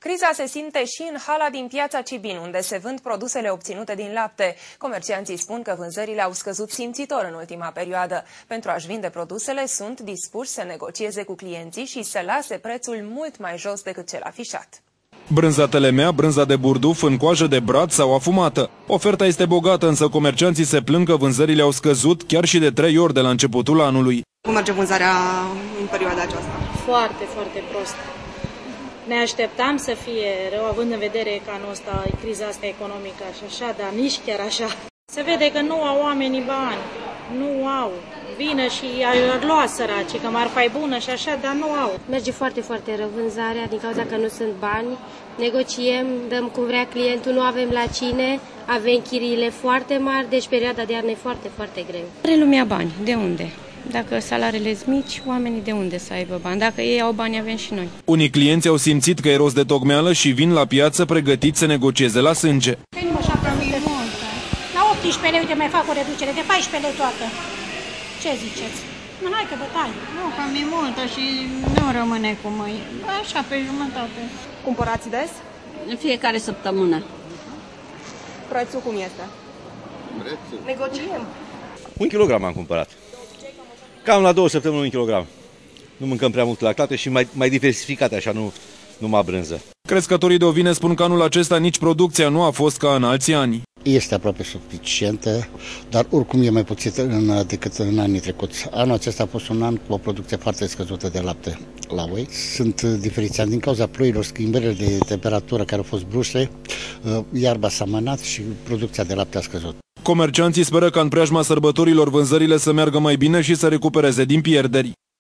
Criza se simte și în hala din Piața Cibin, unde se vând produsele obținute din lapte. Comercianții spun că vânzările au scăzut simțitor în ultima perioadă. Pentru a-și vinde produsele, sunt dispuși să negocieze cu clienții și să lase prețul mult mai jos decât cel afișat. Brânza telemea, brânza de burduf, în coajă de brad sau afumată. Oferta este bogată, însă comercianții se plâng că vânzările au scăzut chiar și de 3 ori de la începutul anului. Cum merge vânzarea în perioada aceasta? Foarte, foarte prost. Ne așteptam să fie rău, având în vedere că anul ăsta e criza asta economică și așa, dar nici chiar așa. Se vede că nu au oamenii bani, nu au. Vină și ar lua săraci, că marfa e bună și așa, dar nu au. Merge foarte, foarte rău vânzarea din cauza că nu sunt bani. Negociem, dăm cum vrea clientul, nu avem la cine, avem chiriile foarte mari, deci perioada de iarnă e foarte, foarte greu. Are lumea bani, de unde? Dacă salariile sunt mici, oamenii de unde să aibă bani? Dacă ei au bani, avem și noi. Unii clienți au simțit că e rost de tocmeală și vin la piață pregătiți să negocieze la sânge. Venim așa pe mult. La 18 lei, uite, mai fac o reducere de 14 lei toată. Ce ziceți? Nu, hai că bătai. Nu, cam e multă și nu rămâne cu mâini. Așa, pe jumătate. Cumpărați des? În fiecare săptămână. Prețul cum este? Prețul? Negociem. 1 kilogram am cumpărat. Cam la 2 săptămâni 1 kilogram. Nu mâncăm prea mult lactate și mai diversificate, așa, nu numai brânză. Crescătorii de ovine spun că anul acesta nici producția nu a fost ca în alții ani. Este aproape suficientă, dar oricum e mai puțin decât în anii trecuți. Anul acesta a fost un an cu o producție foarte scăzută de lapte la oi. Sunt diferențiați din cauza ploilor, schimbările de temperatură care au fost brusce, iarba s-a mănat și producția de lapte a scăzut. Comercianții speră ca în preajma sărbătorilor vânzările să meargă mai bine și să recupereze din pierderi.